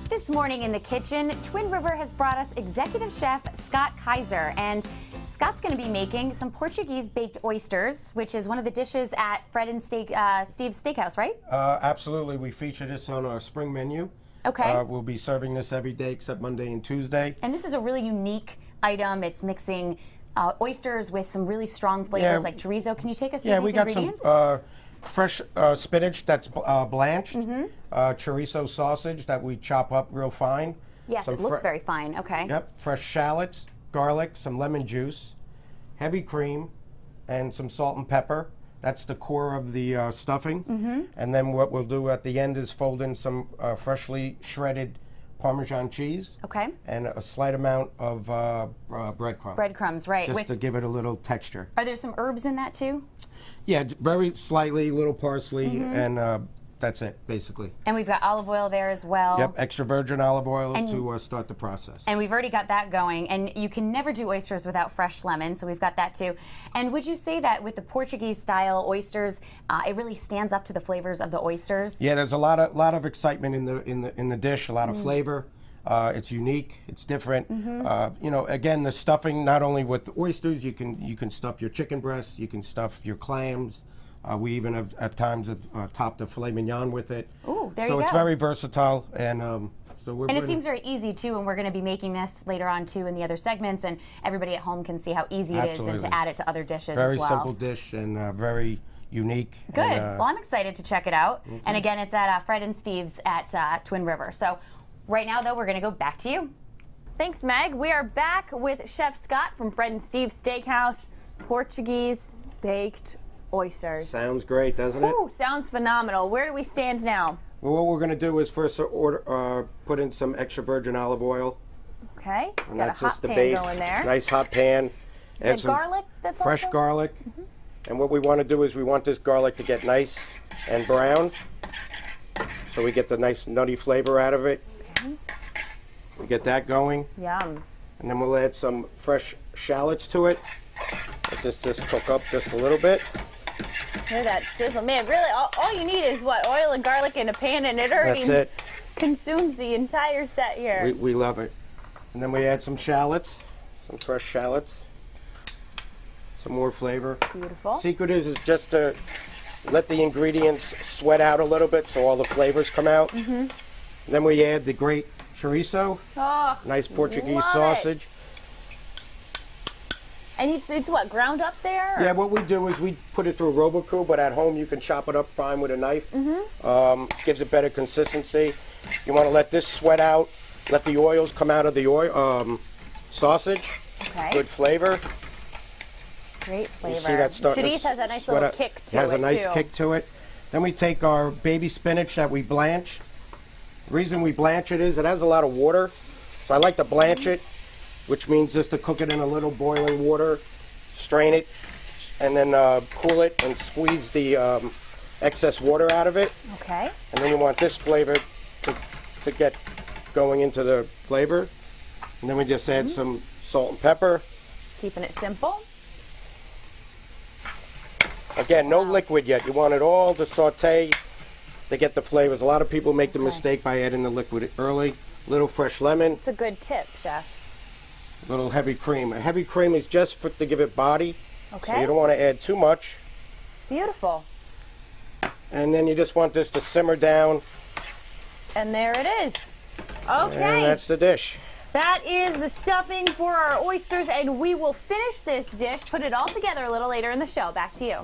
This morning in the kitchen, Twin River has brought us executive chef Scott Kaiser, and Scott's going to be making some Portuguese baked oysters, which is one of the dishes at Fred and Steve's Steakhouse, right? Absolutely. We feature this on our spring menu. Okay. We'll be serving this every day except Monday and Tuesday. And this is a really unique item. It's mixing oysters with some really strong flavors like chorizo. Can you take us through these ingredients? Yeah, we got some fresh spinach that's blanched, chorizo sausage that we chop up real fine. Yes, it looks very fine. Okay. Yep, fresh shallots, garlic, some lemon juice, heavy cream, and some salt and pepper. That's the core of the stuffing. And then what we'll do at the end is fold in some freshly shredded Parmesan cheese. Okay. And a slight amount of breadcrumbs. Breadcrumbs, right. Just to give it a little texture. Are there some herbs in that too? Yeah, very slightly, little parsley, and that's it, basically. And we've got olive oil there as well. Yep, extra virgin olive oil to start the process. And we've already got that going. And you can never do oysters without fresh lemon, so we've got that too. And would you say that with the Portuguese-style oysters, it really stands up to the flavors of the oysters? Yeah, there's a lot of excitement in the dish, a lot of flavor. It's unique, it's different. You know, again, the stuffing, not only with the oysters, you can stuff your chicken breasts, you can stuff your clams. We even have at times topped a filet mignon with it. Ooh, there you go. So it's very versatile, and so we're. And it seems very easy too, and we're going to be making this later on too in the other segments, and everybody at home can see how easy it is, and to add it to other dishes as well. Very simple dish and very unique. Good. Well, I'm excited to check it out. And again, it's at Fred and Steve's at Twin River. So right now, though, we're going to go back to you. Thanks, Meg. We are back with Chef Scott from Fred and Steve's Steakhouse. Portuguese baked oysters. Sounds great, doesn't it? Ooh, sounds phenomenal. Where do we stand now? Well, what we're going to do is first put in some extra virgin olive oil. Okay. And got that's a hot just the pan base. going there. Nice hot pan. Is it garlic? That's fresh garlic. And what we want to do is we want this garlic to get nice and brown, so we get the nice nutty flavor out of it. Okay. We get that going. Yum. And then we'll add some fresh shallots to it. Let this just cook up just a little bit. Hear that sizzle. Man, really, all you need is what? Oil and garlic in a pan, and it already consumes the entire set here. We love it. And then we add some shallots, some fresh shallots. Some more flavor. Beautiful. Secret is just to let the ingredients sweat out a little bit so all the flavors come out. Then we add the great chorizo. Oh, nice Portuguese sausage. And it's what, ground up there? Or? Yeah, what we do is we put it through a Robocoup, but at home you can chop it up fine with a knife. Gives it better consistency. You want to let this sweat out, let the oils come out of the sausage. Okay. Good flavor. Great flavor. You see that starting Chorizo has a nice little kick to it. Has a nice kick to it. Then we take our baby spinach that we blanch. The reason we blanch it is it has a lot of water, so I like to blanch it, which means just to cook it in a little boiling water, strain it, and then cool it and squeeze the excess water out of it. Okay. And then you want this flavor to get going into the flavor. And then we just add some salt and pepper. Keeping it simple. Again, no liquid yet. You want it all to saute to get the flavors. A lot of people make the mistake by adding the liquid early. Little fresh lemon. It's a good tip, Chef. Little heavy cream. A heavy cream is just to give it body. Okay. So you don't want to add too much. Beautiful. And then you just want this to simmer down. And there it is. Okay. And that's the dish. That is the stuffing for our oysters, and we will finish this dish, put it all together a little later in the show. Back to you.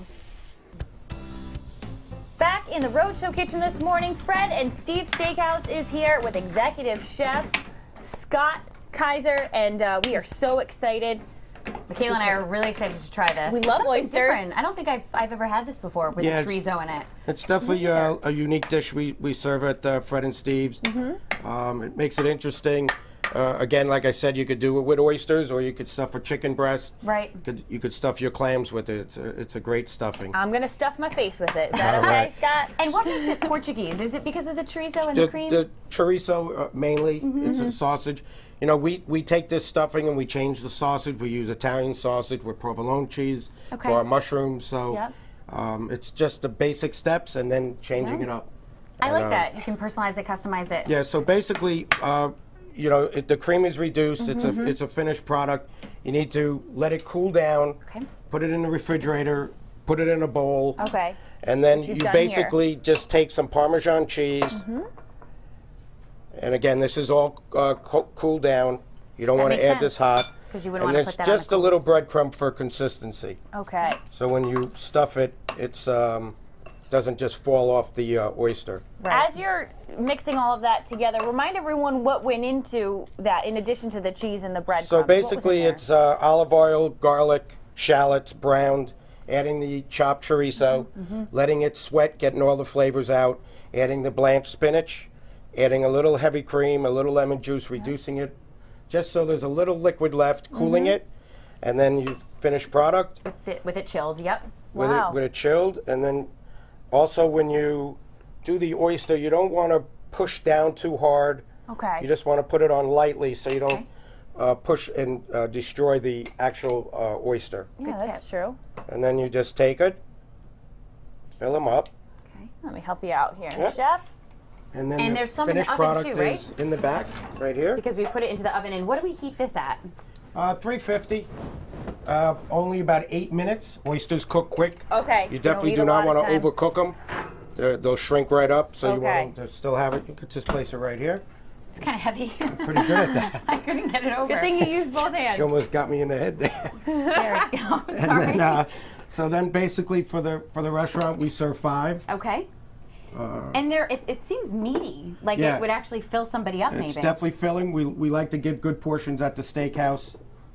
Back in the Rhode Show kitchen this morning, Fred and Steve's Steakhouse is here with executive chef Scott Kaiser, and we are so excited. Michaela and I are really excited to try this. We love oysters. Different. I don't think I've ever had this before with the chorizo in it. It's definitely a unique dish we serve at Fred and Steve's. It makes it interesting. Again, like I said, you could do it with oysters, or you could stuff a chicken breast. Right. You could stuff your clams with it. It's a great stuffing. I'm going to stuff my face with it. Is that okay, Scott? And what makes it Portuguese? Is it because of the chorizo and the cream? The chorizo, mainly. It's a sausage. You know, we take this stuffing and we change the sausage. We use Italian sausage with provolone cheese for our mushrooms. So it's just the basic steps and then changing it up. I like that. You can personalize it, customize it. Yeah, so basically, you know, the cream is reduced. It's a finished product. You need to let it cool down, put it in the refrigerator, put it in a bowl. Okay. And then you basically just take some Parmesan cheese. And again, this is all cooled down. You don't want to add this hot. Because you wouldn't want to put that And it's just a little breadcrumb for consistency. Okay. So when you stuff it, it's doesn't just fall off the oyster. Right. As you're mixing all of that together, remind everyone what went into that in addition to the cheese and the breadcrumbs. So basically it's olive oil, garlic, shallots, browned, adding the chopped chorizo, letting it sweat, getting all the flavors out, adding the blanched spinach, adding a little heavy cream, a little lemon juice, reducing it just so there's a little liquid left, cooling it, and then you finished product. With it chilled, yep. With it chilled, and then also when you do the oyster, you don't want to push down too hard. Okay. You just want to put it on lightly so you don't push and destroy the actual oyster. Yeah, that's true. And then you just take it, fill them up. Okay. Let me help you out here, Chef. And then there's the some in the finished oven product too, right? is in the back, right here. Because we put it into the oven, and what do we heat this at? 350. Only about 8 minutes. Oysters cook quick. Okay. You definitely do not want to overcook them. They'll shrink right up, so you want them to still have it. You could just place it right here. It's kind of heavy. I'm pretty good at that. I couldn't get it over. Good thing you used both hands. You almost got me in the head there. There we go. Sorry. And then, so then basically for the restaurant we serve 5. Okay. And it seems meaty, like it would actually fill somebody up. It's definitely filling. We like to give good portions at the Steakhouse.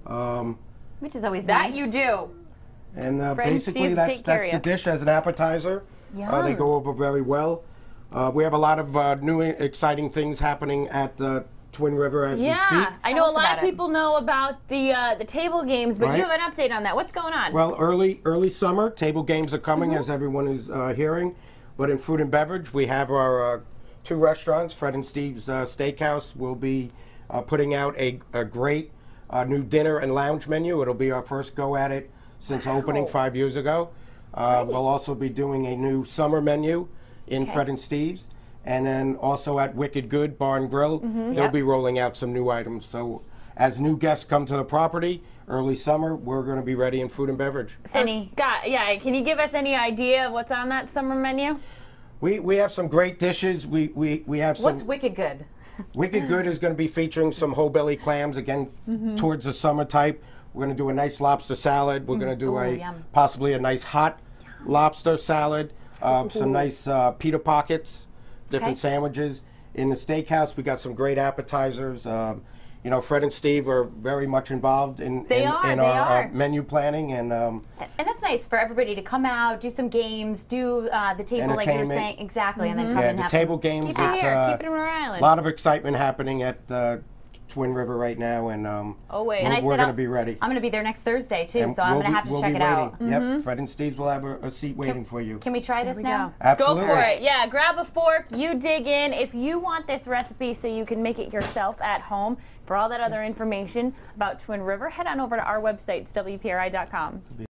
Which is always that nice. you do. And basically that's the dish as an appetizer. They go over very well. We have a lot of new exciting things happening at Twin River as we speak. Yeah, I know a lot of people know about the table games, but you have an update on that. What's going on? Well, early summer, table games are coming, as everyone is hearing. But in food and beverage, we have our 2 restaurants. Fred and Steve's Steakhouse will be putting out a great new dinner and lounge menu. It'll be our first go at it since opening 5 years ago. We'll also be doing a new summer menu in Fred and Steve's. And then also at Wicked Good Bar and Grill, they'll be rolling out some new items. So as new guests come to the property, early summer, we're going to be ready in food and beverage. So Scott, can you give us any idea of what's on that summer menu? We have some great dishes. We have some. What's Wicked Good? Wicked Good is going to be featuring some whole belly clams, again, towards the summer type. We're going to do a nice lobster salad. We're going to do possibly a nice hot lobster salad, some nice pita pockets, different sandwiches. In the Steakhouse, we got some great appetizers. You know, Fred and Steve are very much involved in our menu planning, and that's nice for everybody to come out, do some games, do the table like you were saying, exactly, and then come and have the table games. Keep it here, keep it in Rhode Island. A lot of excitement happening at Twin River right now, and we're going to be ready. I'm going to be there next Thursday too, so I'm going to have to check it out. Yep, Fred and Steve's will have a seat waiting for you. Can we try this now? Absolutely. Go for it. Yeah, grab a fork, you dig in. If you want this recipe so you can make it yourself at home, for all that other information about Twin River, head on over to our website, WPRI.com.